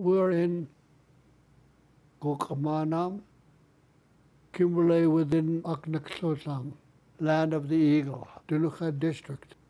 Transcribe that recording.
We're in Gokamanam, Kimberley within Aknaksotang, land of the eagle, Dinuka district.